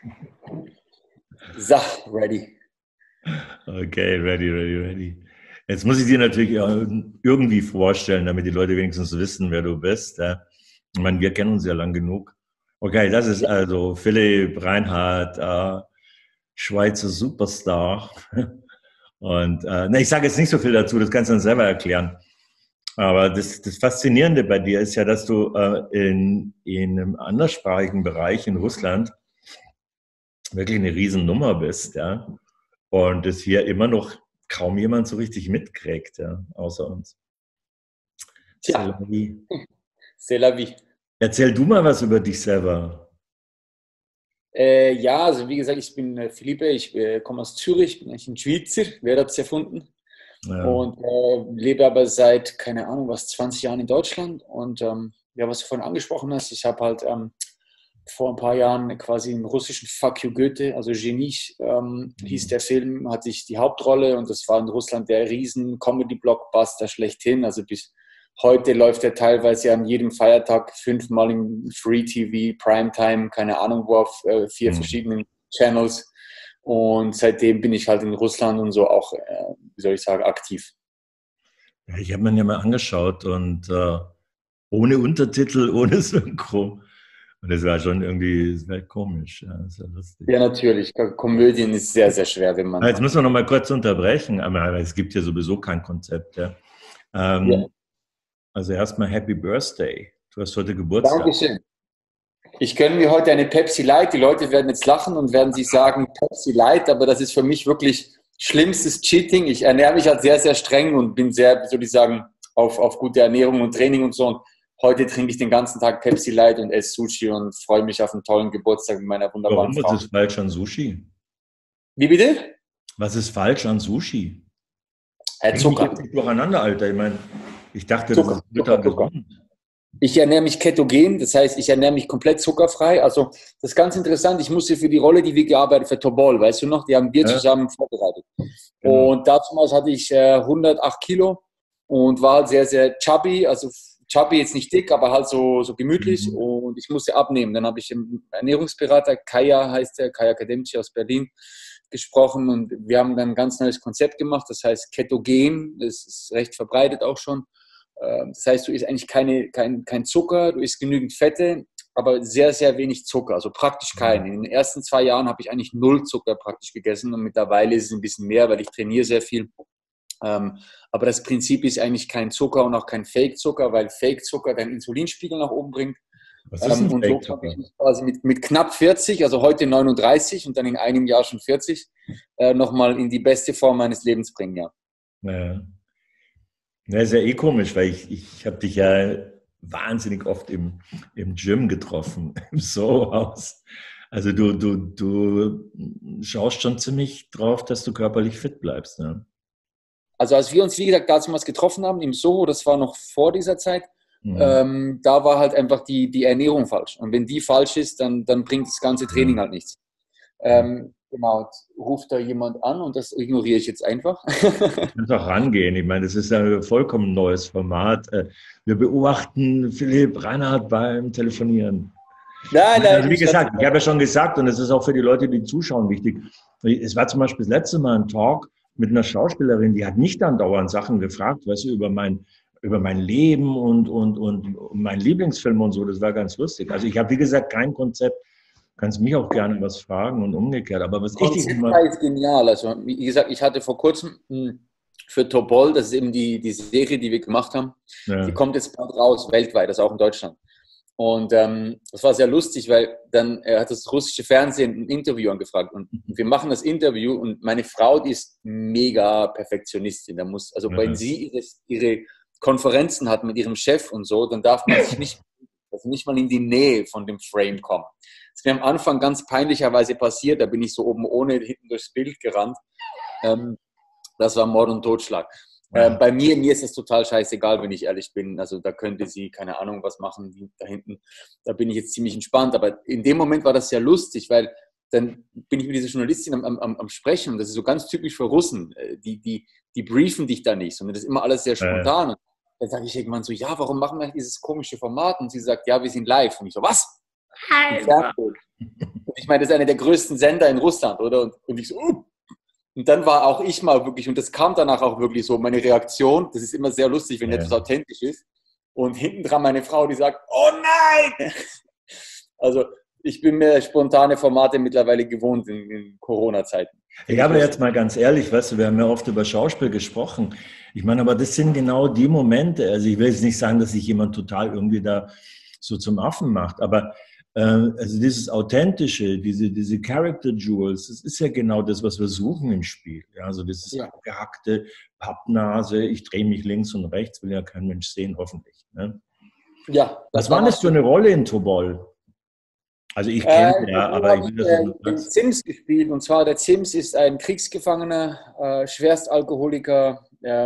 So, ready. Okay, ready. Jetzt muss ich dir natürlich irgendwie vorstellen, damit die Leute wenigstens wissen, wer du bist. Ja. Ich meine, wir kennen uns ja lang genug. Okay, das ist Ja, also Philipp Reinhardt, Schweizer Superstar. Und ich sage jetzt nicht so viel dazu, das kannst du dann selber erklären. Aber das Faszinierende bei dir ist ja, dass du in einem anderssprachigen Bereich in Russland wirklich eine Riesennummer bist, ja. Und es hier immer noch kaum jemand so richtig mitkriegt, ja, außer uns. C'est la tja, vie. c'est la vie. Erzähl du mal was über dich selber. Ja, also wie gesagt, ich bin Philippe, ich komme aus Zürich, bin eigentlich ein Schweizer, wer hat es erfunden? Ja. Und lebe aber seit, keine Ahnung, was, 20 Jahren in Deutschland. Und ja, was du vorhin angesprochen hast, ich habe halt vor ein paar Jahren quasi im russischen Fuck you Goethe, also Genie hieß der Film, hatte ich die Hauptrolle und das war in Russland der riesen Comedy-Blockbuster schlechthin. Also bis heute läuft er teilweise an jedem Feiertag 5-mal im Free TV, Primetime, keine Ahnung wo, auf 4 Hm. verschiedenen Channels. Und seitdem bin ich halt in Russland und so auch, wie soll ich sagen, aktiv. Ja, ich habe mir ja mal angeschaut und ohne Untertitel, ohne Synchro. Und das war schon irgendwie, das war komisch, ja, das war lustig. Ja, natürlich. Komödien ist sehr, sehr schwer, wenn Jetzt man. müssen wir noch mal kurz unterbrechen, aber es gibt ja sowieso kein Konzept. Ja. Ja, Ähm, also erstmal Happy Birthday. Du hast heute Geburtstag. Dankeschön. Ich gönne mir heute eine Pepsi Light. Die Leute werden jetzt lachen und werden sich sagen, Pepsi Light, aber das ist für mich wirklich schlimmstes Cheating. Ich ernähre mich halt sehr, sehr streng und bin sehr, wie soll ich sagen, auf gute Ernährung und Training und so. Und heute trinke ich den ganzen Tag Pepsi Light und esse Sushi und freue mich auf einen tollen Geburtstag mit meiner wunderbaren Warum? Was Frau. ist falsch an Sushi? Wie bitte? Was ist falsch an Sushi? Bring mich Zucker. jetzt nicht durcheinander, Alter. Ich meine, ich dachte, das Zucker, ist ultra Zucker, Zucker. gesund. Ich ernähre mich ketogen, das heißt, ich ernähre mich komplett zuckerfrei. Also, das ist ganz interessant. Ich musste für die Rolle, die wir gearbeitet haben, für Tobol, weißt du noch, die haben wir Ja, zusammen vorbereitet. genau. Und damals hatte ich 108 Kilo und war halt sehr, sehr chubby. Also, chubby jetzt nicht dick, aber halt so gemütlich. Mhm. Und ich musste abnehmen. Dann habe ich im Ernährungsberater, Kaya heißt der, Kaya Akademici aus Berlin, gesprochen. Und wir haben dann ein ganz neues Konzept gemacht. Das heißt Ketogen. Das ist recht verbreitet auch schon. Das heißt, du isst eigentlich kein Zucker, du isst genügend Fette, aber sehr, sehr wenig Zucker, also praktisch keinen. In den ersten 2 Jahren habe ich eigentlich null Zucker praktisch gegessen und mittlerweile ist es ein bisschen mehr, weil ich trainiere sehr viel. Aber das Prinzip ist eigentlich kein Zucker und auch kein Fake-Zucker, weil Fake-Zucker deinen Insulinspiegel nach oben bringt. Was ist ein Und so habe ich Fake-Zucker? mich quasi mit knapp 40, also heute 39 und dann in einem Jahr schon 40, nochmal in die beste Form meines Lebens bringen, ja. Ja. Ja, ist ja eh komisch, weil ich habe dich ja wahnsinnig oft im Gym getroffen, im Soho-Haus. Also du schaust schon ziemlich drauf, dass du körperlich fit bleibst. Ne? Also als wir uns, wie gesagt, damals getroffen haben im Soho, das war noch vor dieser Zeit, Mhm. da war halt einfach die Ernährung falsch. Und wenn die falsch ist, dann bringt das ganze Ja. Training halt nichts. Ja. Genau, jetzt ruft da jemand an und das ignoriere ich jetzt einfach. Du kannst auch rangehen. Ich meine, das ist ja ein vollkommen neues Format. Wir beobachten Philipp Reinhardt beim Telefonieren. Nein, Also nein, wie ich hatte. gesagt, ich habe ja schon gesagt, und es ist auch für die Leute, die zuschauen, wichtig. Es war zum Beispiel das letzte Mal ein Talk mit einer Schauspielerin, die hat mich dann dauernd Sachen gefragt, weißt du, über mein Leben und mein Lieblingsfilm und so. Das war ganz lustig. Also ich habe, wie gesagt, kein Konzept. Kannst mich auch gerne was fragen und umgekehrt. Aber was ich dich Konzept immer, ist genial. Also, wie gesagt, ich hatte vor kurzem für Topol, das ist eben die Serie, die wir gemacht haben, die ja, kommt jetzt bald raus, weltweit, also auch in Deutschland. Und das war sehr lustig, weil dann hat das russische Fernsehen ein Interview angefragt und wir machen das Interview und meine Frau, die ist mega Perfektionistin. Da muss, also wenn ja, sie ihre Konferenzen hat mit ihrem Chef und so, dann darf man sich nicht, also nicht mal in die Nähe von dem Frame kommen. Das ist mir am Anfang ganz peinlicherweise passiert, da bin ich so oben ohne hinten durchs Bild gerannt. Ähm, Das war Mord und Totschlag. ja. Bei mir ist es total scheißegal, wenn ich ehrlich bin. Also da könnte sie, keine Ahnung, was machen, die da hinten. Da bin ich jetzt ziemlich entspannt. Aber in dem Moment war das sehr lustig, weil dann bin ich mit dieser Journalistin am Sprechen. Und das ist so ganz typisch für Russen. Die briefen dich da nicht, sondern das ist immer alles sehr Äh, spontan. Und dann sage ich irgendwann so, ja, warum machen wir dieses komische Format? Und sie sagt, ja, wir sind live. Und ich so, was? im Fernsehen. Und ich meine, das ist einer der größten Sender in Russland, oder? Und ich so, Und dann war auch ich mal wirklich, und das kam danach auch wirklich so, meine Reaktion, das ist immer sehr lustig, wenn etwas authentisch ist. Und hinten dran meine Frau, die sagt, oh nein! Also ich bin mir spontane Formate mittlerweile gewohnt in Corona-Zeiten. Ja, aber jetzt mal ganz ehrlich, weißt du, wir haben ja oft über Schauspiel gesprochen. Ich meine, aber das sind genau die Momente. Also ich will jetzt nicht sagen, dass sich jemand total irgendwie da so zum Affen macht, aber also dieses Authentische, diese Character Jewels, das ist ja genau das, was wir suchen im Spiel. Ja, also dieses abgehackte Pappnase, ich drehe mich links und rechts, will ja kein Mensch sehen, hoffentlich. Ne? Ja. Was war das für eine Rolle in Tobol? Also ich kenne ja, aber ich will das den Zims gespielt. Und zwar der Zims ist ein Kriegsgefangener, Schwerstalkoholiker,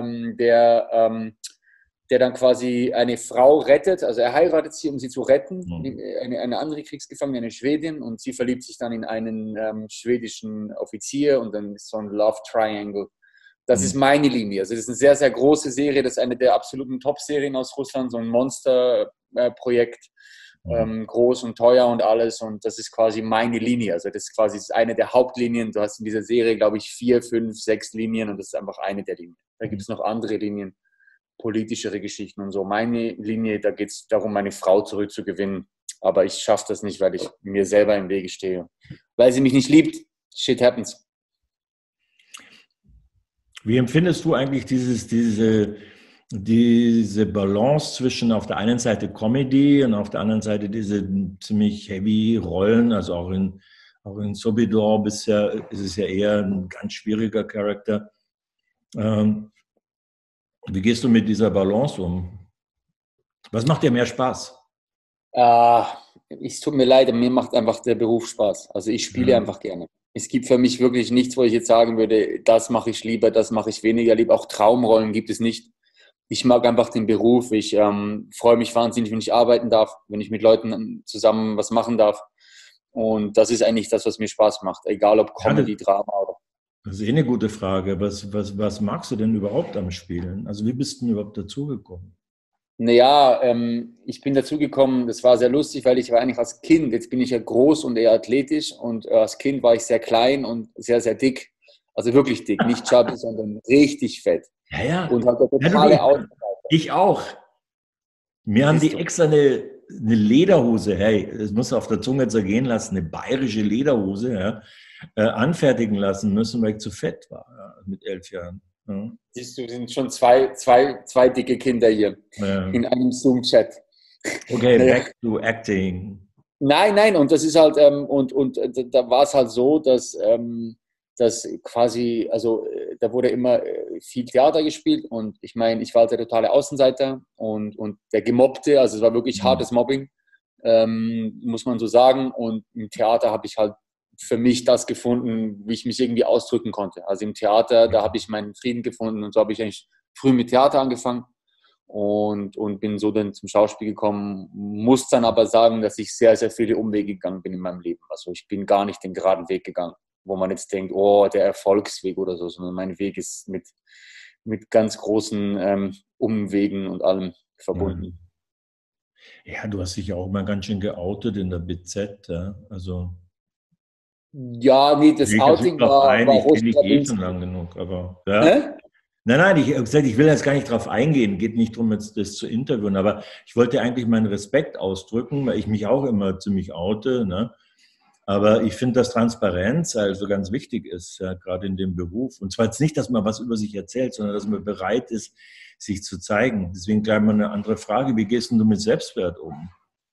der dann quasi eine Frau rettet. Also er heiratet sie, um sie zu retten. Eine andere Kriegsgefangene, eine Schwedin. Und sie verliebt sich dann in einen schwedischen Offizier. Und dann ist so ein Love Triangle. Das ist meine Linie. Also das ist eine sehr, sehr große Serie. Das ist eine der absoluten Top-Serien aus Russland. So ein Monster-Projekt. Groß und teuer und alles, und das ist quasi meine Linie. Also das ist quasi eine der Hauptlinien. Du hast in dieser Serie, glaube ich, 4, 5, 6 Linien, und das ist einfach eine der Linien. Da gibt es noch andere Linien, politischere Geschichten und so. Meine Linie, da geht es darum, meine Frau zurückzugewinnen, aber ich schaffe das nicht, weil ich mir selber im Wege stehe. Weil sie mich nicht liebt. Shit happens. Wie empfindest du eigentlich diese Balance zwischen auf der einen Seite Comedy und auf der anderen Seite diese ziemlich heavy Rollen, also auch in Sobibor bisher ist es ja eher ein ganz schwieriger Charakter. Wie gehst du mit dieser Balance um? Was macht dir mehr Spaß? Es tut mir leid, mir macht einfach der Beruf Spaß. Also ich spiele einfach gerne. Es gibt für mich wirklich nichts, wo ich jetzt sagen würde, das mache ich lieber, das mache ich weniger lieber. Auch Traumrollen gibt es nicht. Ich mag einfach den Beruf. Ich freue mich wahnsinnig, wenn ich arbeiten darf, wenn ich mit Leuten zusammen was machen darf. Und das ist eigentlich das, was mir Spaß macht. Egal ob Comedy, Drama oder. Das ist eine gute Frage. Was magst du denn überhaupt am Spielen? Also wie bist du denn überhaupt dazugekommen? Naja, ich bin dazugekommen, das war sehr lustig, weil ich war eigentlich als Kind, jetzt bin ich ja groß und eher athletisch, und als Kind war ich sehr klein und sehr, sehr dick. Also wirklich dick, nicht chubby, sondern richtig fett. Ja. Und hatte totale Ausdauer. Ich auch. Mir haben die extra eine Lederhose, hey, das muss auf der Zunge zergehen lassen, eine bayerische Lederhose, ja, anfertigen lassen müssen, weil ich zu fett war, mit 11 Jahren. Ja. Siehst du, sind schon zwei dicke Kinder hier in einem Zoom-Chat. Okay, back to acting. Nein, und das ist halt, und da war es halt so, dass quasi, also da wurde immer viel Theater gespielt, und ich meine, ich war halt der totale Außenseiter und der Gemobbte, also es war wirklich hartes Mobbing, muss man so sagen, und im Theater habe ich halt für mich das gefunden, wie ich mich irgendwie ausdrücken konnte. Also im Theater, da habe ich meinen Frieden gefunden, und so habe ich eigentlich früh mit Theater angefangen und bin so dann zum Schauspiel gekommen, muss dann aber sagen, dass ich sehr, sehr viele Umwege gegangen bin in meinem Leben. Also ich bin gar nicht den geraden Weg gegangen, wo man jetzt denkt, oh, der Erfolgsweg oder so, sondern mein Weg ist mit ganz großen Umwegen und allem verbunden. Ja, du hast dich ja auch mal ganz schön geoutet in der BZ, ja? Also ja, nee, das Outing war ich kenne schon lang genug, aber ja. Nein, ich habe gesagt, ich will jetzt gar nicht drauf eingehen, geht nicht darum, jetzt das zu interviewen, aber ich wollte eigentlich meinen Respekt ausdrücken, weil ich mich auch immer ziemlich oute, ne? Aber ich finde, dass Transparenz also ganz wichtig ist, ja, gerade in dem Beruf. Und zwar jetzt nicht, dass man was über sich erzählt, sondern dass man bereit ist, sich zu zeigen. Deswegen gleich mal eine andere Frage. Wie gehst du mit Selbstwert um?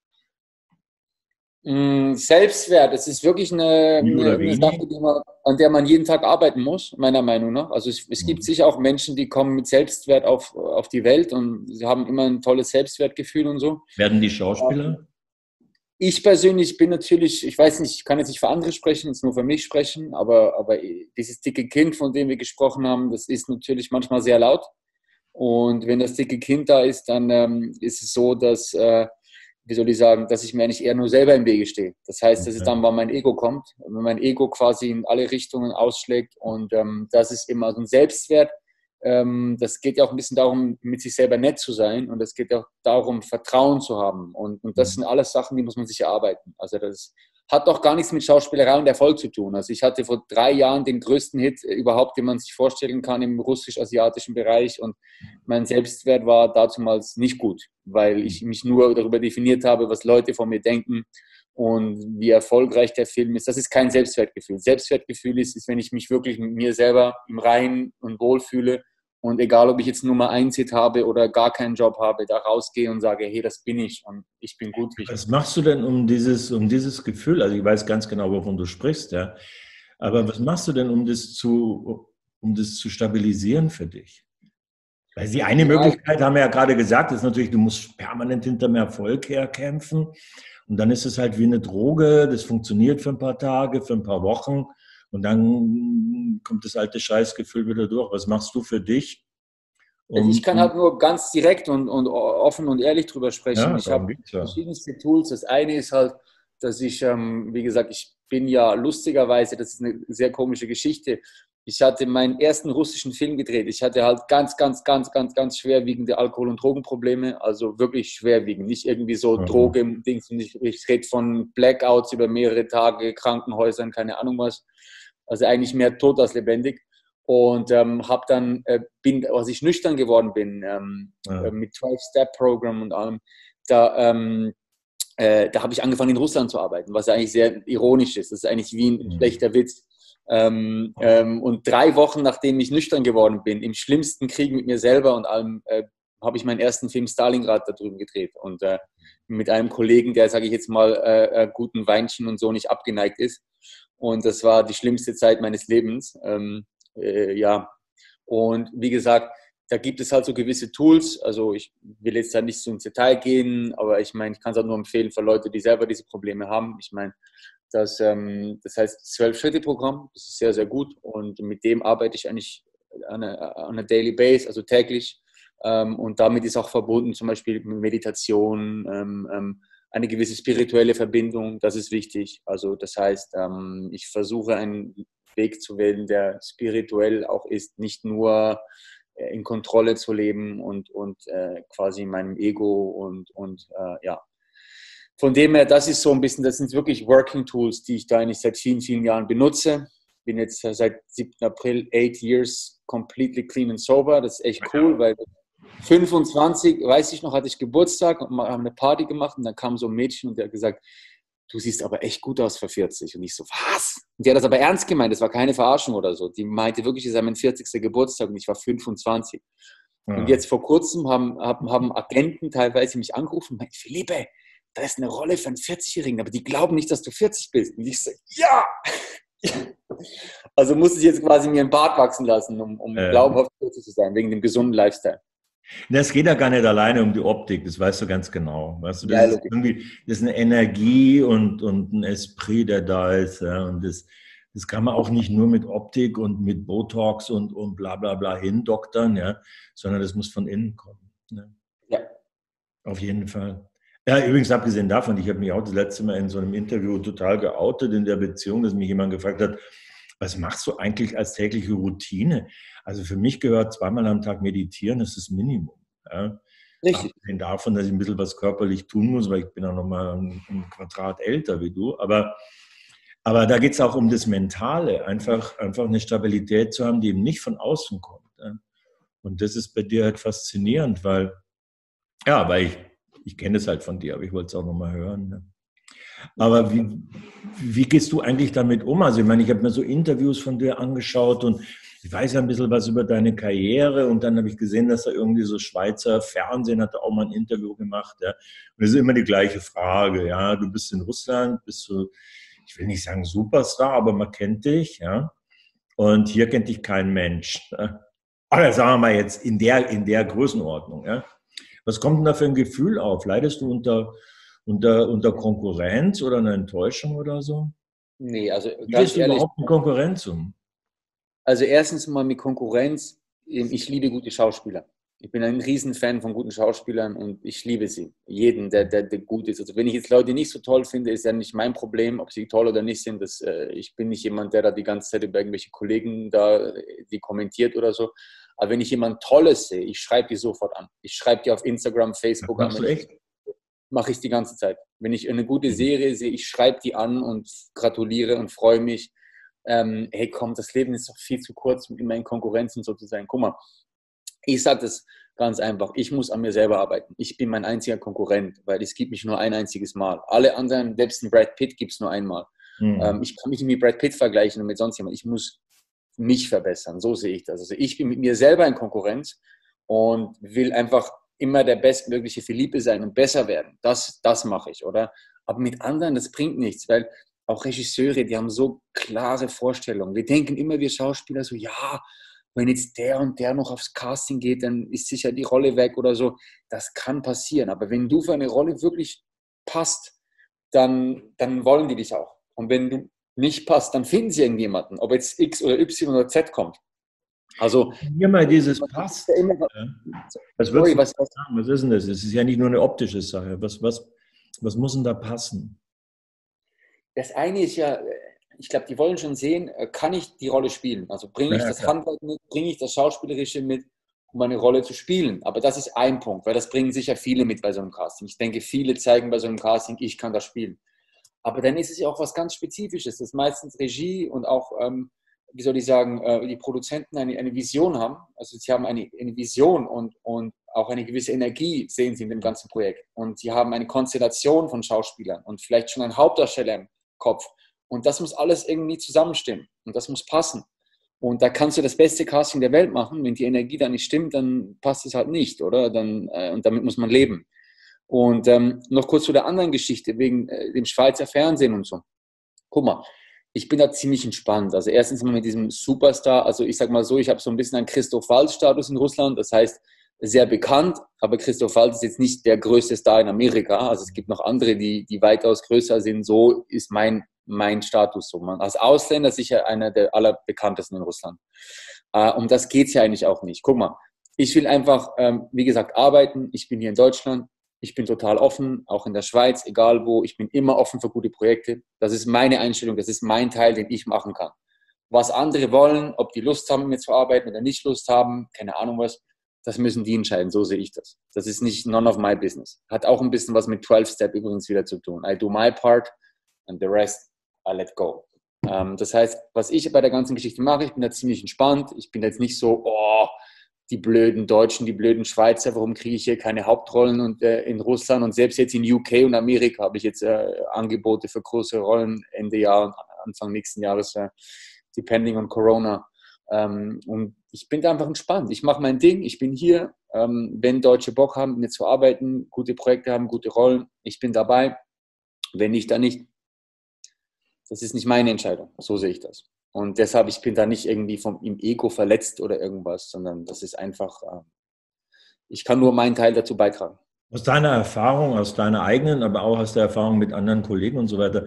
Selbstwert, es ist wirklich eine Sache, an der man jeden Tag arbeiten muss, meiner Meinung nach. Also es gibt sicher auch Menschen, die kommen mit Selbstwert auf die Welt, und sie haben immer ein tolles Selbstwertgefühl und so. Werden die Schauspieler? Ich persönlich bin natürlich, ich weiß nicht, ich kann jetzt nicht für andere sprechen, jetzt nur für mich sprechen, aber dieses dicke Kind, von dem wir gesprochen haben, das ist natürlich manchmal sehr laut. Und wenn das dicke Kind da ist, dann ist es so, dass wie soll ich sagen, dass ich mir eigentlich eher nur selber im Wege stehe. Das heißt, das ist dann, wann mein Ego kommt, wenn mein Ego quasi in alle Richtungen ausschlägt, und das ist immer so ein Selbstwert. das geht ja auch ein bisschen darum, mit sich selber nett zu sein und es geht ja auch darum, Vertrauen zu haben. Und das sind alles Sachen, die muss man sich erarbeiten. Also das hat doch gar nichts mit Schauspielerei und Erfolg zu tun. Also ich hatte vor 3 Jahren den größten Hit überhaupt, den man sich vorstellen kann im russisch-asiatischen Bereich und mein Selbstwert war damals nicht gut, weil ich mich nur darüber definiert habe, was Leute von mir denken und wie erfolgreich der Film ist. Das ist kein Selbstwertgefühl. Selbstwertgefühl ist, wenn ich mich wirklich mit mir selber im Reinen und wohl fühle und egal, ob ich jetzt Nummer 1 Hit habe oder gar keinen Job habe, da rausgehe und sage, hey, das bin ich und ich bin gut. Was machst du denn um dieses Gefühl? Also ich weiß ganz genau, wovon du sprichst, ja. Aber was machst du denn, um das zu stabilisieren für dich? Weil die eine Möglichkeit, haben wir ja gerade gesagt, ist natürlich, du musst permanent hinterm Erfolg herkämpfen. Und dann ist es halt wie eine Droge, das funktioniert für ein paar Tage, für ein paar Wochen. Und dann kommt das alte Scheißgefühl wieder durch. Was machst du für dich? Also ich kann halt nur ganz direkt und offen und ehrlich drüber sprechen. Ja, Ich habe verschiedenste Tools. Das eine ist halt, dass ich, wie gesagt, ich bin ja lustigerweise, das ist eine sehr komische Geschichte. Ich hatte meinen ersten russischen Film gedreht. Ich hatte halt ganz schwerwiegende Alkohol- und Drogenprobleme. Also wirklich schwerwiegend. Nicht irgendwie so Drogen-Dings. Ich rede von Blackouts über mehrere Tage, Krankenhäusern, keine Ahnung was. Also eigentlich mehr tot als lebendig. Und habe dann, als ich nüchtern geworden bin, mit 12-Step-Programm und allem, da habe ich angefangen in Russland zu arbeiten, was eigentlich sehr ironisch ist. Das ist eigentlich wie ein schlechter Witz. Und 3 Wochen, nachdem ich nüchtern geworden bin, im schlimmsten Krieg mit mir selber und allem, habe ich meinen ersten Film Stalingrad da drüben gedreht. Und mit einem Kollegen, der, sage ich jetzt mal, guten Weinchen und so nicht abgeneigt ist. Und das war die schlimmste Zeit meines Lebens. Ja, und wie gesagt, da gibt es halt so gewisse Tools. Also ich will jetzt da nicht so ins Detail gehen, aber ich meine, ich kann es auch nur empfehlen für Leute, die selber diese Probleme haben. Ich meine, das heißt 12-Schritte-Programm, das ist sehr, sehr gut und mit dem arbeite ich eigentlich on a daily base, also täglich. Und damit ist auch verbunden zum Beispiel Meditation, eine gewisse spirituelle Verbindung, das ist wichtig. Also das heißt, ich versuche einen Weg zu wählen, der spirituell auch ist, nicht nur in Kontrolle zu leben und quasi meinem Ego und ja. Von dem her, das ist so ein bisschen, das sind wirklich Working Tools, die ich da eigentlich seit vielen, vielen Jahren benutze. Bin jetzt seit 7. April 8 years completely clean and sober. Das ist echt cool, weil 25, weiß ich noch, hatte ich Geburtstag und wir haben eine Party gemacht und dann kam so ein Mädchen und der hat gesagt, du siehst aber echt gut aus für 40. Und ich so, was? Und die hat das aber ernst gemeint, das war keine Verarschung oder so. Die meinte wirklich, es ist mein 40. Geburtstag und ich war 25. Ja. Und jetzt vor kurzem haben Agenten teilweise mich angerufen und meinten, Felipe, da ist eine Rolle für einen 40-Jährigen, aber die glauben nicht, dass du 40 bist. Und ich so, ja! Also musste ich jetzt quasi mir einen Bart wachsen lassen, um glaubhaft 40 zu sein, wegen dem gesunden Lifestyle. Das geht ja gar nicht alleine um die Optik, das weißt du ganz genau. Weißt du, das ist eine Energie und ein Esprit, der da ist. Ja, und das kann man auch nicht nur mit Optik und mit Botox und bla bla bla hindoktern, ja, sondern das muss von innen kommen. Ne? Ja. Auf jeden Fall. Ja, übrigens abgesehen davon, ich habe mich auch das letzte Mal in so einem Interview total geoutet in der Beziehung, dass mich jemand gefragt hat, was machst du eigentlich als tägliche Routine? Also für mich gehört 2-mal am Tag meditieren, das ist das Minimum. Ja. Richtig. Abgesehen davon, dass ich ein bisschen was körperlich tun muss, weil ich bin auch nochmal ein Quadrat älter wie du. Aber da geht es auch um das Mentale, einfach eine Stabilität zu haben, die eben nicht von außen kommt. Ja. Und das ist bei dir halt faszinierend, weil ich kenne es halt von dir, aber ich wollte es auch nochmal hören. Ne? Aber wie gehst du eigentlich damit um? Also ich meine, ich habe mir so Interviews von dir angeschaut und ich weiß ja ein bisschen was über deine Karriere und dann habe ich gesehen, dass da irgendwie so Schweizer Fernsehen hat da auch mal ein Interview gemacht. Ja? Und es ist immer die gleiche Frage. Ja, du bist in Russland, bist du, ich will nicht sagen Superstar, aber man kennt dich. Ja, und hier kennt dich kein Mensch. Ja? Aber sagen wir mal jetzt in der Größenordnung. Ja? Was kommt denn da für ein Gefühl auf? Leidest du unter Konkurrenz oder einer Enttäuschung oder so? Nee, also wie gehst du überhaupt mit Konkurrenz um? Also erstens mal mit Konkurrenz, ich liebe gute Schauspieler. Ich bin ein Riesenfan von guten Schauspielern und ich liebe sie. Jeden, der gut ist. Also wenn ich jetzt Leute nicht so toll finde, ist ja nicht mein Problem, ob sie toll oder nicht sind. Ich bin nicht jemand, der da die ganze Zeit über irgendwelche Kollegen da, die kommentiert oder so. Aber wenn ich jemand Tolles sehe, ich schreibe die sofort an. Ich schreibe die auf Instagram, Facebook an. Machst du echt? Mache ich die ganze Zeit. Wenn ich eine gute Serie sehe, ich schreibe die an und gratuliere und freue mich. Hey, komm, das Leben ist doch viel zu kurz, um immer in Konkurrenz und so zu sein. Guck mal, ich sage das ganz einfach. Ich muss an mir selber arbeiten. Ich bin mein einziger Konkurrent, weil es gibt mich nur ein einziges Mal. Alle anderen, selbst ein Brad Pitt, gibt es nur einmal. Ich kann mich nicht mit Brad Pitt vergleichen und mit sonst jemand. Ich muss mich verbessern. So sehe ich das. Also ich bin mit mir selber in Konkurrenz und will einfach immer der bestmögliche Philippe sein und besser werden. Das mache ich, oder? Aber mit anderen, das bringt nichts, weil auch Regisseure, die haben so klare Vorstellungen. Wir denken immer, wir Schauspieler, so, ja, wenn jetzt der und der noch aufs Casting geht, dann ist sicher die Rolle weg oder so. Das kann passieren. Aber wenn du für eine Rolle wirklich passt, dann wollen die dich auch. Und wenn du nicht passt, dann finden sie irgendjemanden, ob jetzt X oder Y oder Z kommt. Also, hier mal dieses passt. Ja immer, sorry, was ist denn das? Es ist ja nicht nur eine optische Sache. Was muss denn da passen? Das eine ist ja, ich glaube, die wollen schon sehen, kann ich die Rolle spielen? Also bringe ich das Handwerk mit, bringe ich das Schauspielerische mit, um eine Rolle zu spielen? Aber das ist ein Punkt, weil das bringen sicher viele mit bei so einem Casting. Ich denke, viele zeigen bei so einem Casting, ich kann das spielen. Aber dann ist es ja auch was ganz Spezifisches, dass meistens Regie und auch, wie soll ich sagen, die Produzenten eine Vision haben. Also sie haben eine Vision und auch eine gewisse Energie sehen sie in dem ganzen Projekt. Und sie haben eine Konstellation von Schauspielern und vielleicht schon einen Hauptdarsteller im Kopf. Und das muss alles irgendwie zusammenstimmen und das muss passen. Und da kannst du das beste Casting der Welt machen. Wenn die Energie da nicht stimmt, dann passt es halt nicht, oder? Und damit muss man leben. Und noch kurz zu der anderen Geschichte, wegen dem Schweizer Fernsehen und so. Guck mal, ich bin da ziemlich entspannt. Also erstens mal mit diesem Superstar, also ich sag mal so, ich habe so ein bisschen einen Christoph Waltz-Status in Russland, das heißt, sehr bekannt, aber Christoph Waltz ist jetzt nicht der größte Star in Amerika. Also es gibt noch andere, die weitaus größer sind. So ist mein Status so. Man, als Ausländer sicher einer der allerbekanntesten in Russland. Um das geht es ja eigentlich auch nicht. Guck mal, ich will einfach, wie gesagt, arbeiten. Ich bin hier in Deutschland. Ich bin total offen, auch in der Schweiz, egal wo. Ich bin immer offen für gute Projekte. Das ist meine Einstellung, das ist mein Teil, den ich machen kann. Was andere wollen, ob die Lust haben, mit mir zu arbeiten oder nicht Lust haben, keine Ahnung was, das müssen die entscheiden, so sehe ich das. Das ist nicht none of my business. Hat auch ein bisschen was mit 12-Step übrigens wieder zu tun. I do my part and the rest I let go. Das heißt, was ich bei der ganzen Geschichte mache, ich bin da ziemlich entspannt. Ich bin jetzt nicht so, oh, die blöden Deutschen, die blöden Schweizer, warum kriege ich hier keine Hauptrollen und in Russland und selbst jetzt in UK und Amerika habe ich jetzt Angebote für große Rollen Ende Jahr und Anfang nächsten Jahres, depending on Corona. Und ich bin da einfach entspannt. Ich mache mein Ding, ich bin hier. Wenn Deutsche Bock haben, mit mir zu arbeiten, gute Projekte haben, gute Rollen, ich bin dabei. Wenn nicht, dann nicht. Das ist nicht meine Entscheidung. So sehe ich das. Und deshalb, ich bin da nicht irgendwie im Ego verletzt oder irgendwas, sondern das ist einfach, ich kann nur meinen Teil dazu beitragen. Aus deiner Erfahrung, aus deiner eigenen, aber auch aus der Erfahrung mit anderen Kollegen und so weiter,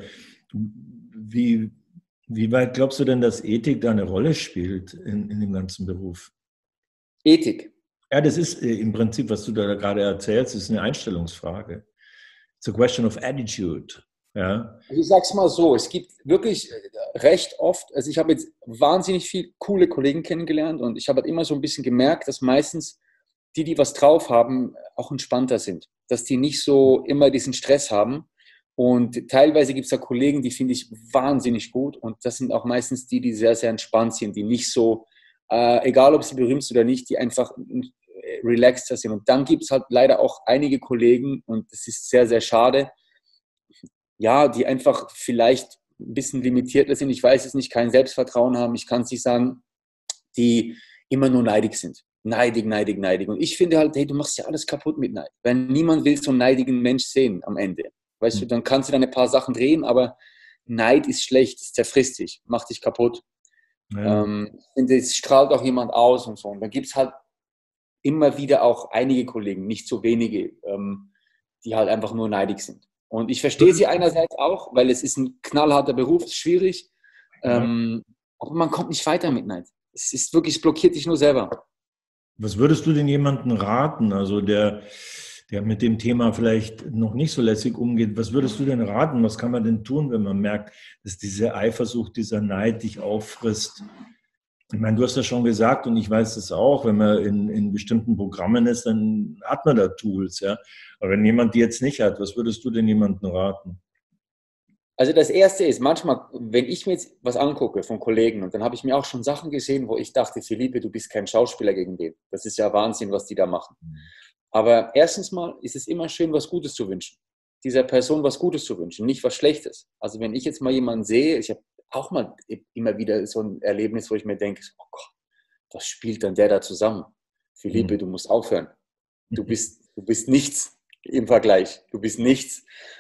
wie weit glaubst du denn, dass Ethik da eine Rolle spielt in dem ganzen Beruf? Ethik? Ja, das ist im Prinzip, was du da gerade erzählst, ist eine Einstellungsfrage. It's a question of attitude. Ja. Ich sag's mal so, es gibt wirklich recht oft, also ich habe jetzt wahnsinnig viele coole Kollegen kennengelernt und ich habe halt immer so ein bisschen gemerkt, dass meistens die was drauf haben, auch entspannter sind. Dass die nicht so immer diesen Stress haben. Und teilweise gibt es da Kollegen, die finde ich wahnsinnig gut und das sind auch meistens die sehr, sehr entspannt sind, die nicht so, egal ob sie berühmt sind oder nicht, die einfach relaxter sind. Und dann gibt es halt leider auch einige Kollegen und das ist sehr, sehr schade, ja, die einfach vielleicht ein bisschen limitierter sind, ich weiß es nicht, kein Selbstvertrauen haben, ich kann es nicht sagen, die immer nur neidig sind. Neidig. Und ich finde halt, hey, du machst ja alles kaputt mit Neid. Weil niemand will so einen neidigen Mensch sehen am Ende. Weißt du, dann kannst du dann ein paar Sachen drehen, aber Neid ist schlecht, es zerfrisst dich, macht dich kaputt. Ja. Und es strahlt auch jemand aus und so. Und dann gibt es halt immer wieder auch einige Kollegen, nicht so wenige, die halt einfach nur neidig sind. Und ich verstehe sie einerseits auch, weil es ist ein knallharter Beruf, es ist schwierig, aber man kommt nicht weiter mit Neid. Es ist wirklich, es blockiert dich nur selber. Was würdest du denn jemandem raten, also der mit dem Thema vielleicht noch nicht so lässig umgeht? Was würdest du denn raten? Was kann man denn tun, wenn man merkt, dass diese Eifersucht, dieser Neid dich auffrisst? Ich meine, du hast das schon gesagt und ich weiß es auch, wenn man in bestimmten Programmen ist, dann hat man da Tools, ja. Aber wenn jemand die jetzt nicht hat, was würdest du denn jemandem raten? Also das Erste ist, manchmal, wenn ich mir jetzt was angucke von Kollegen, und dann habe ich mir auch schon Sachen gesehen, wo ich dachte, Philippe, du bist kein Schauspieler gegen den. Das ist ja Wahnsinn, was die da machen. Aber erstens mal ist es immer schön, was Gutes zu wünschen. Dieser Person was Gutes zu wünschen, nicht was Schlechtes. Also wenn ich jetzt mal jemanden sehe, ich habe auch mal immer wieder so ein Erlebnis, wo ich mir denke, oh Gott, was spielt dann der da zusammen? Philippe, du musst aufhören. Du bist nichts im Vergleich. Du bist nichts.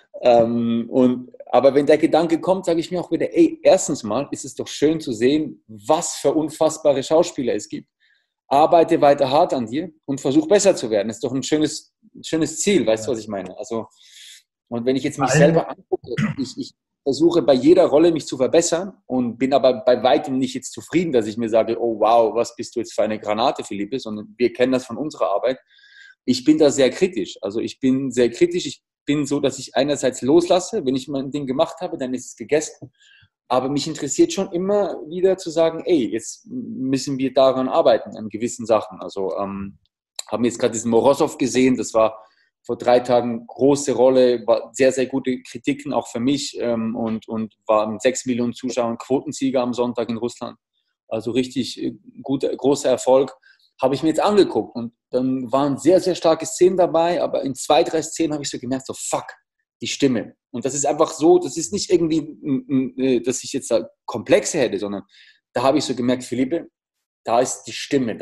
Aber wenn der Gedanke kommt, sage ich mir auch wieder, ey, erstens mal ist es doch schön zu sehen, was für unfassbare Schauspieler es gibt. Arbeite weiter hart an dir und versuch besser zu werden. Das ist doch ein schönes Ziel, weißt du, was ich meine? Also, und wenn ich jetzt mich selber angucke, ich versuche bei jeder Rolle mich zu verbessern und bin aber bei weitem nicht jetzt zufrieden, dass ich mir sage, oh wow, was bist du jetzt für eine Granate, Philippe, sondern wir kennen das von unserer Arbeit. Ich bin da sehr kritisch. Also ich bin sehr kritisch. Ich bin so, dass ich einerseits loslasse, wenn ich mein Ding gemacht habe, dann ist es gegessen. Aber mich interessiert schon immer wieder zu sagen, ey, jetzt müssen wir daran arbeiten, an gewissen Sachen. Also haben jetzt gerade diesen Morozow gesehen, das war vor 3 Tagen große Rolle, war sehr, sehr gute Kritiken, auch für mich und war mit 6 Millionen Zuschauern Quotensieger am Sonntag in Russland. Also richtig guter, großer Erfolg. Habe ich mir jetzt angeguckt und dann waren sehr, sehr starke Szenen dabei, aber in 2, 3 Szenen habe ich so gemerkt, so fuck, die Stimme. Und das ist einfach so, das ist nicht irgendwie, dass ich jetzt da Komplexe hätte, sondern da habe ich so gemerkt, Philippe, da ist die Stimme,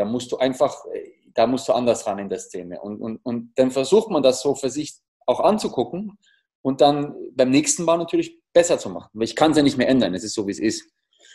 da musst du anders ran in der Szene. Und dann versucht man das so für sich auch anzugucken und dann beim nächsten Mal natürlich besser zu machen. Weil ich kann es ja nicht mehr ändern, es ist so, wie es ist.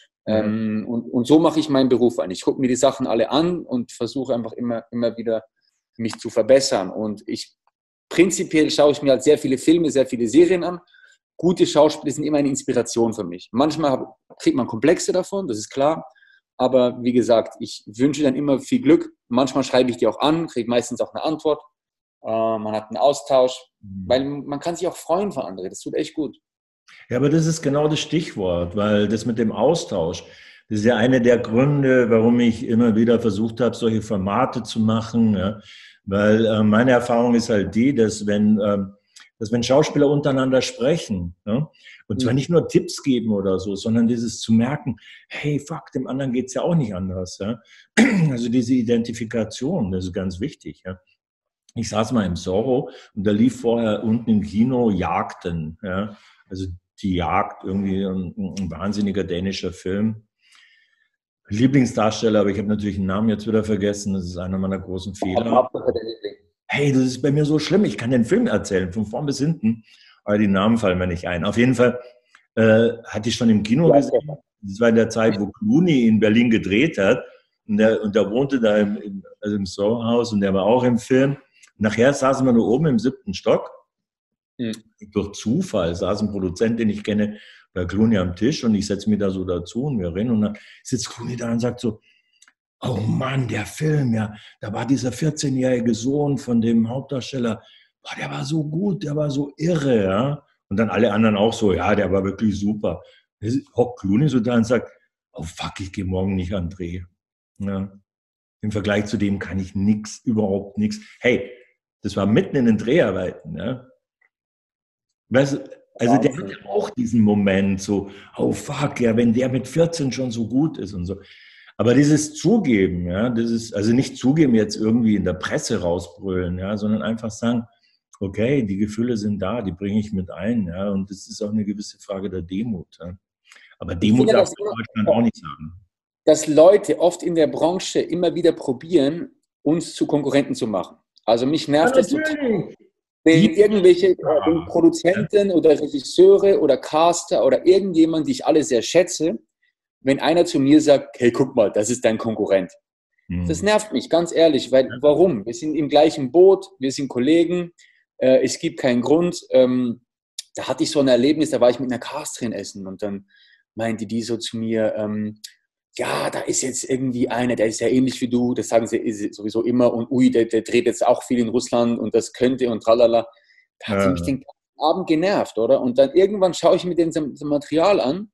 Und so mache ich meinen Beruf an. Ich gucke mir die Sachen alle an und versuche einfach immer wieder mich zu verbessern. Und prinzipiell schaue ich mir halt sehr viele Filme, sehr viele Serien an. Gute Schauspieler sind immer eine Inspiration für mich. Manchmal kriegt man Komplexe davon, das ist klar. Aber wie gesagt, ich wünsche dann immer viel Glück. Manchmal schreibe ich die auch an, kriege meistens auch eine Antwort. Man hat einen Austausch, weil man kann sich auch freuen für andere. Das tut echt gut. Ja, aber das ist genau das Stichwort, weil das mit dem Austausch, das ist ja einer der Gründe, warum ich immer wieder versucht habe, solche Formate zu machen. Ja, weil meine Erfahrung ist halt die, dass wenn Schauspieler untereinander sprechen, ja, und zwar nicht nur Tipps geben oder so, sondern dieses zu merken, hey, fuck, dem anderen geht's ja auch nicht anders. Ja. Also diese Identifikation, das ist ganz wichtig. Ja. Ich saß mal im Zorro und da lief vorher unten im Kino Jagden. Ja. Also die Jagd, irgendwie ein wahnsinniger dänischer Film. Lieblingsdarsteller, aber ich habe natürlich den Namen jetzt wieder vergessen. Das ist einer meiner großen Fehler. Hey, das ist bei mir so schlimm. Ich kann den Film erzählen, von vorn bis hinten, aber die Namen fallen mir nicht ein. Auf jeden Fall hatte ich schon im Kino gesehen. Das war in der Zeit, wo Clooney in Berlin gedreht hat. Und der wohnte da im Soho-Haus und der war auch im Film. Nachher saßen wir nur oben im 7. Stock. Durch Zufall saß ein Produzent, den ich kenne, bei Clooney am Tisch und ich setze mich da so dazu und wir reden und dann sitzt Clooney da und sagt so, oh Mann, der Film, ja, da war dieser 14-jährige Sohn von dem Hauptdarsteller, boah, der war so gut, der war so irre, ja. Und dann alle anderen auch so, ja, der war wirklich super. Hockt Clooney so da und sagt, oh fuck, ich gehe morgen nicht an den Dreh. Ja. Im Vergleich zu dem kann ich nichts, überhaupt nichts. Hey, das war mitten in den Dreharbeiten, ja. Weißt du, also der hat ja auch diesen Moment so, oh fuck, ja, wenn der mit 14 schon so gut ist und so. Aber dieses Zugeben, ja, also nicht zugeben jetzt irgendwie in der Presse rausbrüllen, ja, sondern einfach sagen, okay, die Gefühle sind da, die bringe ich mit ein, ja, und das ist auch eine gewisse Frage der Demut. Ja. Aber Demut darf man in Deutschland auch nicht sagen. Dass Leute oft in der Branche immer wieder probieren, uns zu Konkurrenten zu machen. Also mich nervt das total. Wenn irgendwelche Produzenten oder Regisseure oder Caster oder irgendjemand, die ich alle sehr schätze, wenn einer zu mir sagt, hey, guck mal, das ist dein Konkurrent. Das nervt mich, ganz ehrlich, weil warum? Wir sind im gleichen Boot, wir sind Kollegen, es gibt keinen Grund. Da hatte ich so ein Erlebnis, da war ich mit einer Casterin essen und dann meinte die so zu mir, ja, da ist jetzt irgendwie einer, der ist ja ähnlich wie du, das sagen sie sowieso immer und ui, der dreht jetzt auch viel in Russland und das könnte und tralala. Da hat sie mich den ganzen Abend genervt, oder? Und dann irgendwann schaue ich mir den Material an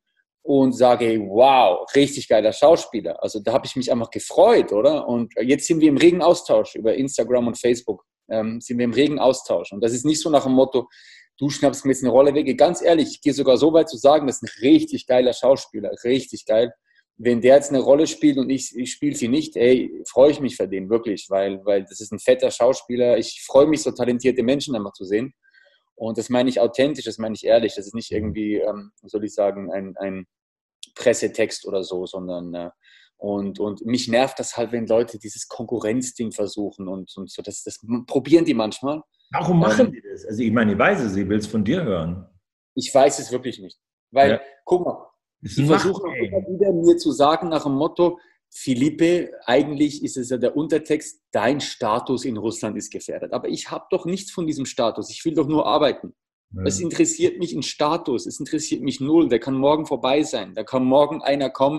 und sage, hey, wow, richtig geiler Schauspieler. Also da habe ich mich einfach gefreut, oder? Und jetzt sind wir im regen Austausch über Instagram und Facebook. Sind wir im regen Austausch. Und das ist nicht so nach dem Motto, du schnappst mir jetzt eine Rolle weg. Ganz ehrlich, ich gehe sogar so weit zu sagen, das ist ein richtig geiler Schauspieler, richtig geil. Wenn der jetzt eine Rolle spielt und ich spiele sie nicht, ey, freue ich mich für den, wirklich, weil das ist ein fetter Schauspieler. Ich freue mich, so talentierte Menschen einmal zu sehen. Und das meine ich authentisch, das meine ich ehrlich. Das ist nicht irgendwie, soll ich sagen, ein Pressetext oder so, sondern und mich nervt das halt, wenn Leute dieses Konkurrenzding versuchen und so. Das probieren die manchmal. Warum machen die das? Also ich meine, ich weiß es, ich will es von dir hören. Ich weiß es wirklich nicht. Weil, Ja. guck mal, die versuchen auch immer wieder mir zu sagen nach dem Motto, Felipe, eigentlich ist es ja der Untertext, dein Status in Russland ist gefährdet. Aber ich habe doch nichts von diesem Status. Ich will doch nur arbeiten. Ja. Es interessiert mich ein Status. Es interessiert mich null. Der kann morgen vorbei sein. Da kann morgen einer kommen,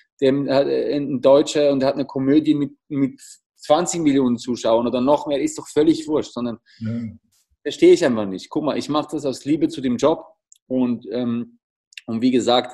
ein Deutscher, und der hat eine Komödie mit 20 Millionen Zuschauern oder noch mehr. Ist doch völlig wurscht. Sondern verstehe ich einfach nicht. Guck mal, ich mache das aus Liebe zu dem Job und wie gesagt,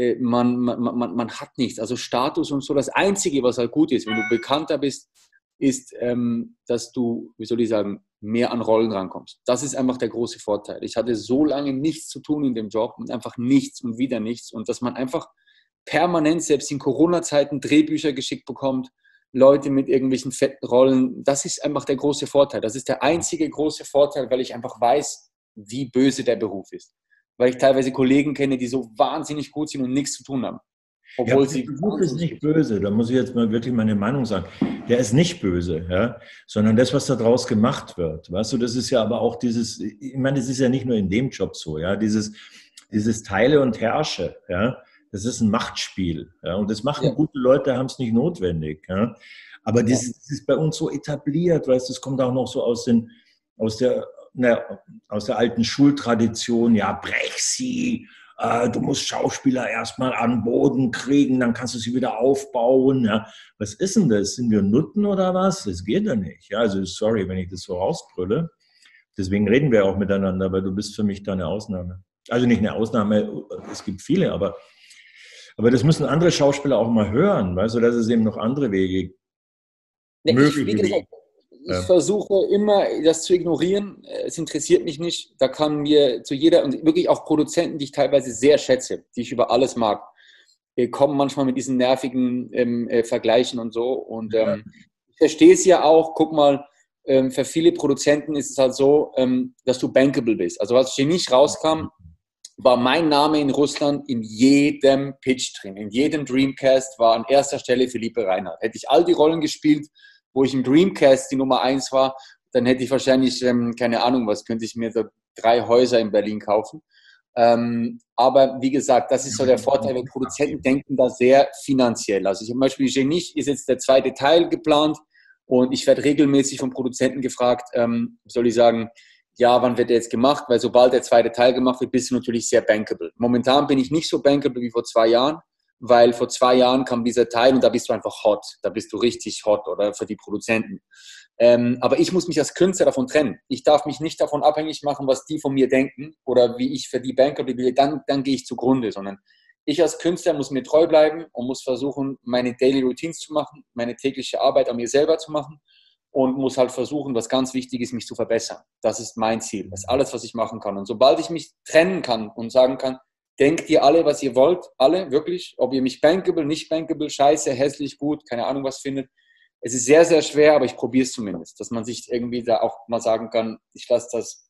man hat nichts. Also Status und so. Das Einzige, was halt gut ist, wenn du bekannter bist, ist, dass du, wie soll ich sagen, mehr an Rollen rankommst. Das ist einfach der große Vorteil. Ich hatte so lange nichts zu tun in dem Job und einfach nichts und wieder nichts. Und dass man einfach permanent, selbst in Corona-Zeiten, Drehbücher geschickt bekommt, Leute mit irgendwelchen fetten Rollen, das ist einfach der große Vorteil. Das ist der einzige große Vorteil, weil ich einfach weiß, wie böse der Beruf ist. Weil ich teilweise Kollegen kenne, die so wahnsinnig gut sind und nichts zu tun haben. Obwohl der Beruf ist nicht böse, da muss ich jetzt mal wirklich meine Meinung sagen. Der ist nicht böse, ja, sondern das, was da draus gemacht wird. Weißt du, das ist ja aber auch dieses, ich meine, es ist ja nicht nur in dem Job so, ja, dieses Teile und Herrsche, ja, das ist ein Machtspiel, ja, und das machen gute Leute, haben es nicht notwendig, ja. Aber das ist bei uns so etabliert, weißt du, es kommt auch noch so aus der alten Schultradition, ja, brech sie, du musst Schauspieler erstmal an Boden kriegen, dann kannst du sie wieder aufbauen. Ja. Was ist denn das? Sind wir Nutten oder was? Das geht ja nicht. Ja, also sorry, wenn ich das so rausbrülle. Deswegen reden wir auch miteinander, weil du bist für mich da eine Ausnahme. Also nicht eine Ausnahme, es gibt viele, aber das müssen andere Schauspieler auch mal hören, weißt du, dass es eben noch andere Wege möglich ist. Ich versuche immer, das zu ignorieren. Es interessiert mich nicht. Da kann mir zu jeder, und wirklich auch Produzenten, die ich teilweise sehr schätze, die ich über alles mag, kommen manchmal mit diesen nervigen Vergleichen und so. Und ich verstehe es ja auch. Guck mal, für viele Produzenten ist es halt so, dass du bankable bist. Also als Genie rauskam, war mein Name in Russland in jedem Pitch drin. In jedem Dreamcast war an erster Stelle Felipe Reinhardt. Hätte ich all die Rollen gespielt, wo ich im Dreamcast die Nummer 1 war, dann hätte ich wahrscheinlich, keine Ahnung was, könnte ich mir da 3 Häuser in Berlin kaufen. Aber wie gesagt, das ist so der Vorteil, weil Produzenten denken da sehr finanziell. Also zum Beispiel Genie ist jetzt der 2. Teil geplant und ich werde regelmäßig von Produzenten gefragt, soll ich sagen, ja, wann wird der jetzt gemacht? Weil sobald der 2. Teil gemacht wird, bist du natürlich sehr bankable. Momentan bin ich nicht so bankable wie vor 2 Jahren. Weil vor 2 Jahren kam dieser Teil und da bist du einfach hot. Da bist du richtig hot, oder für die Produzenten. Aber ich muss mich als Künstler davon trennen. Ich darf mich nicht davon abhängig machen, was die von mir denken oder wie ich für die bankable bin. Dann gehe ich zugrunde. Sondern ich als Künstler muss mir treu bleiben und muss versuchen, meine Daily Routines zu machen, meine tägliche Arbeit an mir selber zu machen und muss halt versuchen, was ganz wichtig ist, mich zu verbessern. Das ist mein Ziel. Das ist alles, was ich machen kann. Und sobald ich mich trennen kann und sagen kann, denkt ihr alle, was ihr wollt, alle, wirklich, ob ihr mich bankable, nicht bankable, scheiße, hässlich, gut, keine Ahnung was findet. Es ist sehr, sehr schwer, aber ich probiere es zumindest, dass man sich irgendwie da auch mal sagen kann, ich lasse das,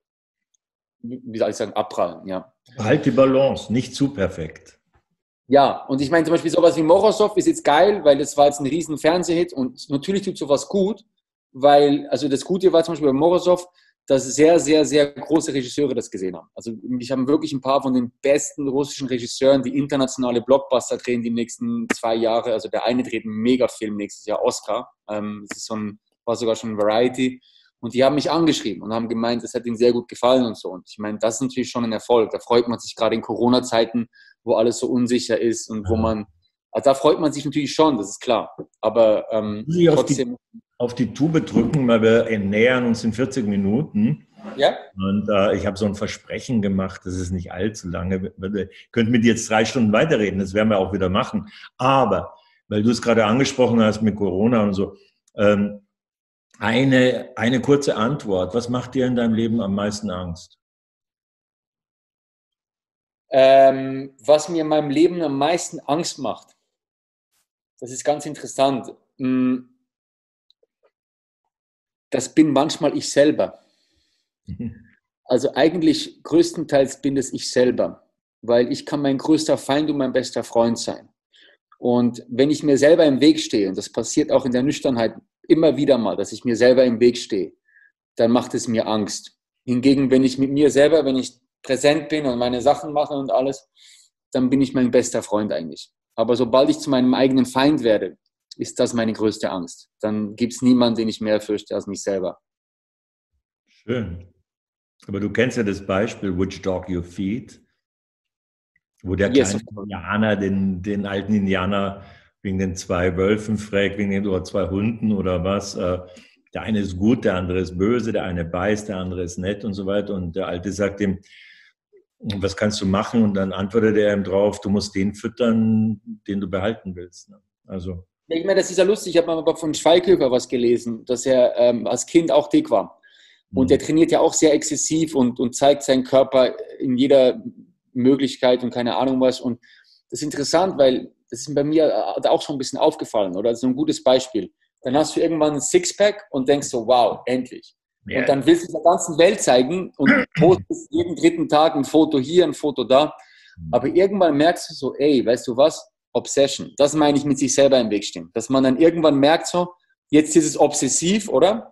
wie soll ich sagen, abprallen, ja. Halt die Balance, nicht zu perfekt. Ja, und ich meine zum Beispiel sowas wie Morozov ist jetzt geil, weil das war jetzt ein riesen Fernsehhit und natürlich tut sowas gut, weil, also das Gute war zum Beispiel bei Morozov, dass sehr, sehr, sehr große Regisseure das gesehen haben. Also ich habe wirklich ein paar von den besten russischen Regisseuren, die internationale Blockbuster drehen die nächsten 2 Jahre. Also der eine dreht einen Megafilm nächstes Jahr, Oscar. Das ist war sogar schon ein Variety. Und die haben mich angeschrieben und haben gemeint, das hat ihnen sehr gut gefallen und so. Und ich meine, das ist natürlich schon ein Erfolg. Da freut man sich gerade in Corona-Zeiten, wo alles so unsicher ist und wo man, also da freut man sich natürlich schon, das ist klar. Aber trotzdem... Auf die Tube drücken, weil wir nähern uns in 40 Minuten. Ja? Und ich habe so ein Versprechen gemacht, das ist nicht allzu lange. Ich könnte mit dir jetzt 3 Stunden weiterreden, das werden wir auch wieder machen. Aber, weil du es gerade angesprochen hast mit Corona und so, eine kurze Antwort. Was macht dir in deinem Leben am meisten Angst? Was mir in meinem Leben am meisten Angst macht, das ist ganz interessant. Das bin manchmal ich selber. Also eigentlich größtenteils bin es ich selber, weil ich kann mein größter Feind und mein bester Freund sein. Und wenn ich mir selber im Weg stehe, und das passiert auch in der Nüchternheit immer wieder mal, dass ich mir selber im Weg stehe, dann macht es mir Angst. Hingegen, wenn ich mit mir selber, wenn ich präsent bin und meine Sachen mache und alles, dann bin ich mein bester Freund eigentlich. Aber sobald ich zu meinem eigenen Feind werde, ist das meine größte Angst. Dann gibt es niemanden, den ich mehr fürchte als mich selber. Schön. Aber du kennst ja das Beispiel, which dog you feed, wo der Yes, kleine of course. Indianer den alten Indianer wegen den 2 Wölfen fragt, wegen den oder 2 Hunden oder was. Der eine ist gut, der andere ist böse, der eine beißt, der andere ist nett und so weiter. Und der Alte sagt ihm, was kannst du machen? Und dann antwortet er ihm drauf, du musst den füttern, den du behalten willst. Also. Ja, ich meine, das ist ja lustig. Ich habe mal von Schweighöfer was gelesen, dass er als Kind auch dick war. Und der trainiert ja auch sehr exzessiv und zeigt seinen Körper in jeder Möglichkeit und keine Ahnung was. Und das ist interessant, weil das ist bei mir auch schon ein bisschen aufgefallen, oder? Das ist ein gutes Beispiel. Dann hast du irgendwann ein Sixpack und denkst so, wow, endlich. Und Ja. dann willst du der ganzen Welt zeigen und postest jeden 3. Tag ein Foto hier, ein Foto da. Aber irgendwann merkst du so, ey, weißt du was? Obsession. Das meine ich mit sich selber im Weg stehen. Dass man dann irgendwann merkt so, jetzt ist es obsessiv, oder?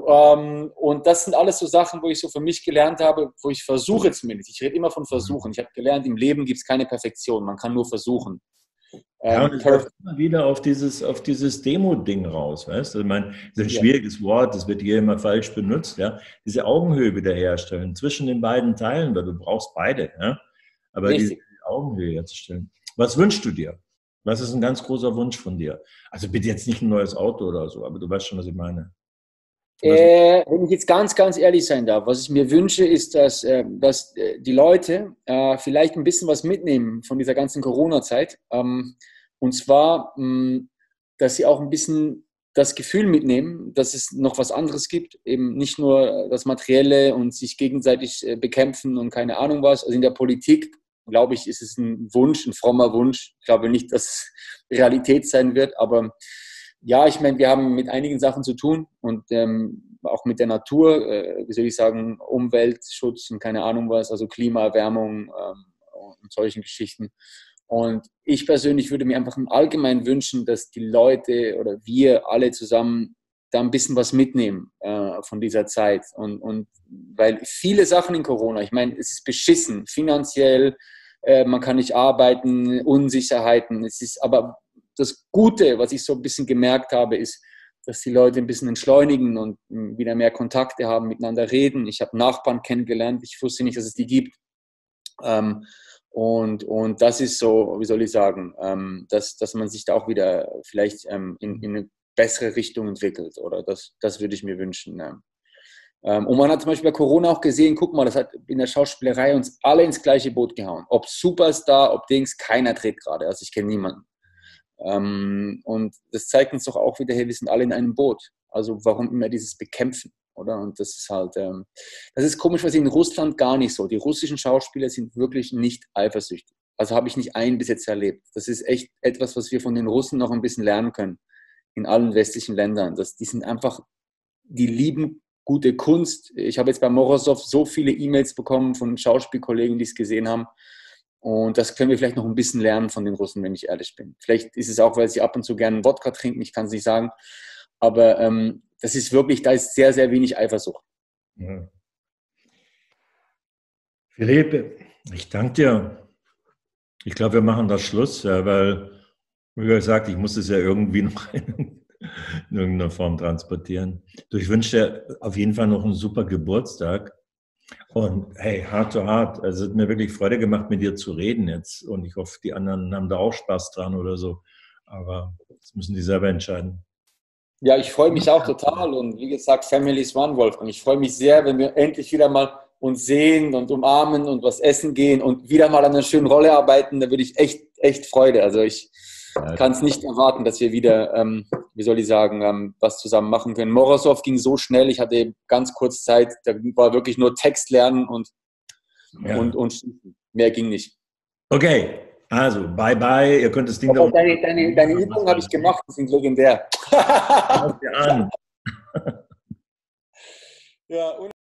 Und das sind alles so Sachen, wo ich so für mich gelernt habe, wo ich versuche zumindest. Ich rede immer von Versuchen. Ich habe gelernt, im Leben gibt es keine Perfektion. Man kann nur versuchen. Ja, und es läuft immer wieder auf dieses Demo-Ding raus, weißt du? Ich meine, das ist ein schwieriges Wort, das wird hier immer falsch benutzt, ja. Diese Augenhöhe wiederherstellen zwischen den beiden Teilen, weil du brauchst beide, ja. Aber Richtig. diese Augenhöhe herzustellen. Was wünschst du dir? Was ist ein ganz großer Wunsch von dir? Also bitte jetzt nicht ein neues Auto oder so, aber du weißt schon, was ich meine. Wenn ich jetzt ganz, ganz ehrlich sein darf, was ich mir wünsche, ist, dass die Leute vielleicht ein bisschen was mitnehmen von dieser ganzen Corona-Zeit. Und zwar, dass sie auch ein bisschen das Gefühl mitnehmen, dass es noch was anderes gibt, eben nicht nur das Materielle und sich gegenseitig bekämpfen und keine Ahnung was. Also in der Politik, glaube ich, ist es ein Wunsch, ein frommer Wunsch. Ich glaube nicht, dass es Realität sein wird, aber ja, ich meine, wir haben mit einigen Sachen zu tun und auch mit der Natur, wie soll ich sagen, Umweltschutz und keine Ahnung was, also Klimaerwärmung und solchen Geschichten. Und ich persönlich würde mir einfach im Allgemeinen wünschen, dass die Leute oder wir alle zusammen da ein bisschen was mitnehmen von dieser Zeit. Und weil viele Sachen in Corona, ich meine, es ist beschissen, finanziell, man kann nicht arbeiten, Unsicherheiten, es ist aber das Gute, was ich so ein bisschen gemerkt habe, ist, dass die Leute ein bisschen entschleunigen und wieder mehr Kontakte haben, miteinander reden. Ich habe Nachbarn kennengelernt, ich wusste nicht, dass es die gibt. Und das ist so, wie soll ich sagen, dass man sich da auch wieder vielleicht in eine bessere Richtung entwickelt. Oder das würde ich mir wünschen. Und man hat zum Beispiel bei Corona auch gesehen, guck mal, das hat in der Schauspielerei uns alle ins gleiche Boot gehauen. Ob Superstar, ob Dings, keiner dreht gerade. Also ich kenne niemanden. Und das zeigt uns doch auch wieder, hey, wir sind alle in einem Boot. Also warum immer dieses Bekämpfen, oder? Und das ist halt, das ist komisch, was in Russland gar nicht so. Die russischen Schauspieler sind wirklich nicht eifersüchtig. Also habe ich nicht einen bis jetzt erlebt. Das ist echt etwas, was wir von den Russen noch ein bisschen lernen können. In allen westlichen Ländern. Die sind einfach, die lieben gute Kunst. Ich habe jetzt bei Morozov so viele E-Mails bekommen von Schauspielkollegen, die es gesehen haben. Und das können wir vielleicht noch ein bisschen lernen von den Russen, wenn ich ehrlich bin. Vielleicht ist es auch, weil sie ab und zu gerne Wodka trinken, ich kann es nicht sagen. Aber das ist wirklich, da ist sehr, sehr wenig Eifersucht. Ja. Philipp, ich danke dir. Ich glaube, wir machen das Schluss, ja, weil, wie gesagt, ich muss es ja irgendwie noch in irgendeiner Form transportieren. Du, ich wünsche dir auf jeden Fall noch einen super Geburtstag. Und hey, Heart to Heart, also es hat mir wirklich Freude gemacht, mit dir zu reden jetzt. Und ich hoffe, die anderen haben da auch Spaß dran oder so. Aber das müssen die selber entscheiden. Ja, ich freue mich auch total und wie gesagt, Family is One, Wolfgang. Ich freue mich sehr, wenn wir endlich wieder mal uns sehen und umarmen und was essen gehen und wieder mal an einer schönen Rolle arbeiten. Da würde ich echt Freude. Also ich kann es nicht erwarten, dass wir wieder, wie soll ich sagen, was zusammen machen können. Morozov ging so schnell, ich hatte ganz kurz Zeit, da war wirklich nur Text lernen und mehr ging nicht. Okay, also bye bye, ihr könnt das Ding Aber deine Übungen habe ich gemacht, die sind legendär. an. Ja,